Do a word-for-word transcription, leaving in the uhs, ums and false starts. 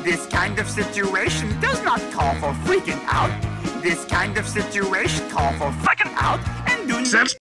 This kind of situation does not call for freaking out. This kind of situation call for fucking out and do sex.